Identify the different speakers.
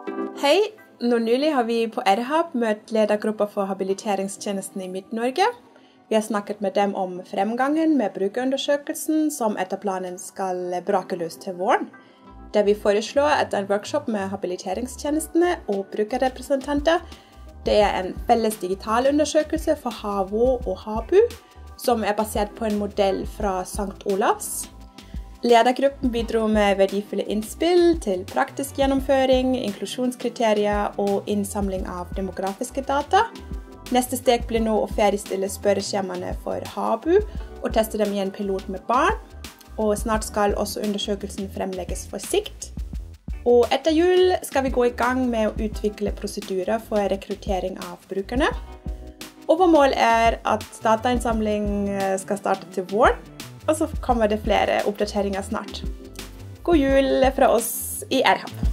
Speaker 1: Hei! Nå nylig har vi på RHAB møtt ledergrupper for habiliteringstjenesten i Midt-Norge. Vi har snakket med dem om fremgangen med brukerundersøkelsen som etter planen skal brake løs til våren. Der vi foreslår en workshop med habiliteringstjenestene og brukerrepresentanter. Det er en felles digital undersøkelse for HAVO og HABU, som er basert på en modell fra St. Olavs. Ledergruppen bidro med verdifulle innspill til praktisk gjennomføring, inklusjonskriterier og innsamling av demografiske data. Neste steg blir nå å ferdigstille spørreskjemaene for HABU og teste dem i en pilot med barn. Og snart skal også undersøkelsen fremlegges for sikt. Og etter jul skal vi gå i gang med å utvikle prosedyrer for rekruttering av brukerne. Og vår mål er at datainnsamling skal starte til våren. Og så kommer det flere oppdateringer snart. God jul fra oss i RHAB!